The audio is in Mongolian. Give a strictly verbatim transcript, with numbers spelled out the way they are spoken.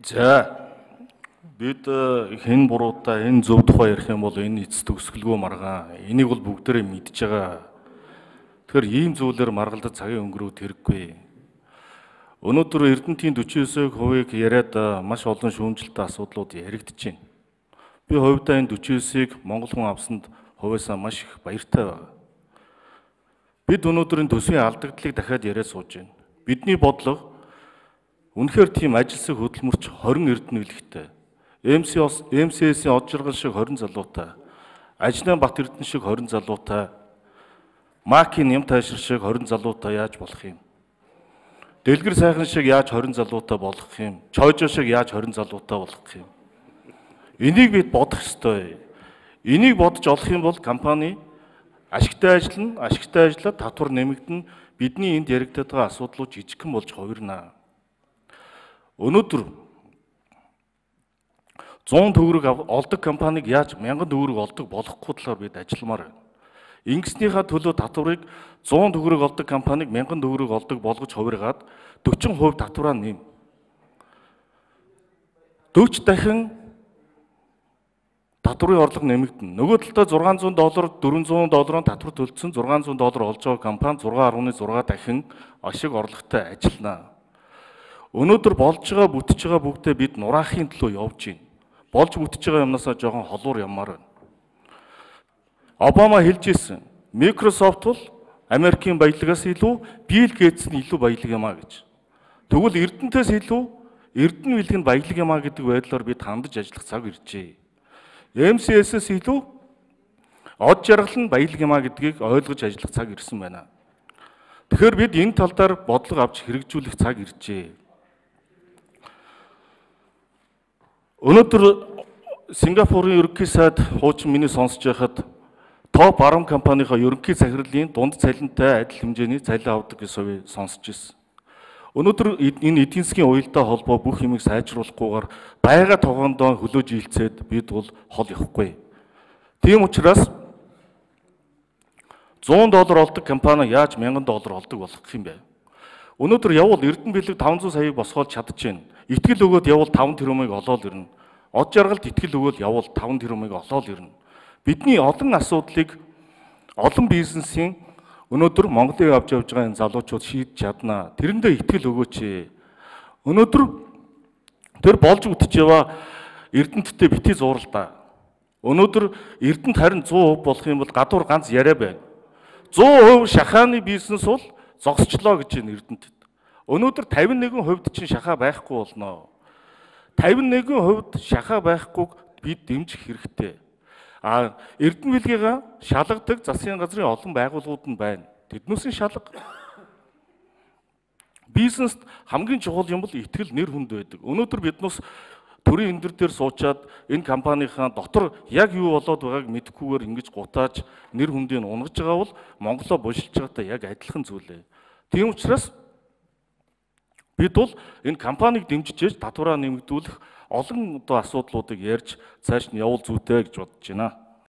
За бид хэн буруутай хэн зөв тухай ярих юм бол энэ эцэс төгсгөлгүй маргаан. Энийг бол бүгдээрээ мэдж байгаа. Тэгэхээр ийм зүйлээр маргалдаж цагийн өнгөрөөд хэрэггүй. Өнөөдөр Эрдэнэтийн forty-nine percent-ийг яриад маш олон шүүмжлэлтэй асуудлууд яригдж байна. Би хувьдаа энэ forty-nine percent-ийг Монгол хүн авсанд хувьяасаа маш их баяртай байна. Бид өнөөдөр энэ төсвийн алдагдлыг дахиад яриад сууж байна. Бидний бодлого үнэхээр тийм ажилсаг хөдөлмөрч twenty эрдэнэлэгтэй. эм си эс-ийн од жаргал шиг twenty залуутай. Ажлын Бат Эрдэнэ шиг twenty залуутай. Макийн Ням Тайшир шиг twenty залуутай яаж болох юм? Дэлгэр сайхан шиг яаж twenty залуутай болох юм? Чойжо шиг яаж twenty залуутай болох юм? Энийг бид бодох ёстой. Энийг бодож олох юм бол компани ашигтай ажиллана, ашигтай ажиллаад татвар нэмэгдэнэ. Бидний энд яригдаад байгаа асуудлууд жижигхэн болж хувирнаа. Өнөөдөр one hundred төгрөг олдог компаниг яаж one thousand төгрөг олдог болохгүй талаар бид ажилламаар байна. Ингэснийхаа төлөө татварыг one hundred төгрөг олдог компаниг one thousand төгрөг олдог болгож хувиргаад forty percent татвараа нэм. forty дахин татврын орлого нэмэгдэнэ. Нөгөө талдаа six hundred доллар, four hundred долларын татвар төлсөн six hundred доллар олж байгаа компани six point six дахин ашиг орлоготой ажиллана. Өнөөдөр болж байгаа бүтэж байгаа бүгдээ бид нураахын төлөө явж байна. Болж бүтэж байгаа юмнасаа жоохон холуур ямаар байна. Обама хэлж ирсэн. Microsoft бол Америкийн баялагаас илүү, Bill Gates нь илүү баялаг юм а гэж. Тэгвэл Эрдэнэтээс илүү Эрдэнэ билэг нь баялаг юм а гэдэг байдлаар бид хандаж ажиллах цаг иржээ. эм си эс-с илүү од жаргал нь баялаг юм а гэдгийг ойлгож ажиллах цаг ирсэн байна. Тэгэхээр бид энэ талдаар бодлого авч хэрэгжүүлэх цаг иржээ. Өнөөдөр Сингапурын ерөнхий сайд хуучин миний сонсож байхад топ ten компанийнхаа ерөнхий захирлын дунд цалинтай адил хэмжээний цалин авдаг гэсэн сонсож ирсэн. Өнөөдөр энэ эдийн засгийн уялдаа холбоо бүх юмыг сайжруулахгүйгээр байга тогоондоо хөлөөж ийцээд бид бол хол явахгүй. Тийм учраас one hundred доллар олдог компани яаж one thousand доллар олдог болох юм бэ? Өнөөдөр явбал Эрдэнэ билэг five hundred саяыг босгоод чадчихээн. Итгэл өгөөд явбал five тэрбумыг олоод ирнэ. Од жаргалд итгэл өгөөд явбал five тэрбумыг олоод ирнэ. Бидний олон асуудлыг олон бизнесийн өнөөдөр Монголыг авч явж байгаа энэ залуучууд шийдэж чаднаа. Тэрэндээ итгэл өгөөч. Өнөөдөр тэр болж үтж яваа Эрдэнэттэй битгий зуурал да. Өнөөдөр Эрдэнэт харин one hundred percent болох юм бол гадуур ганц яриа байна. one hundred percent шахааны бизнес бол зогсчлоо гэж байна Эрдэнэтэд. Өнөөдөр fifty-one percent чинь шахаа байхгүй болно. fifty-one percent шахаа байхгүй бид дэмжих хэрэгтэй. А Эрдэнэ билгийгээ шалгадаг засгийн газрын олон байгууллагууд нь байна. Тэднээс нь шалга. Бизнест хамгийн чухал юм бол итгэл нэр хүнд байдаг. Өнөөдөр биднээс төрийн өндөр дээр суучаад энэ компанийнхаа дотор яг юу болоод байгааг мэдэхгүйгээр ингэж гутааж нэр хүндийг унгаж байгаа бол Монголоо булшилж байгаатай яг адилхан зүйлээ. Тийм учраас бид бол энэ компанийг дэмжиж татвараа нэмэгдүүлэх олон одоо асуудлуудыг ярьж цааш нь явуул зүйтэй гэж бодож байна.